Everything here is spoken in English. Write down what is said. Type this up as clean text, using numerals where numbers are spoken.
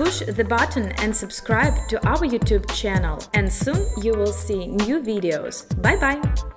push the button and subscribe to our YouTube channel, and soon you will see new videos. Bye bye!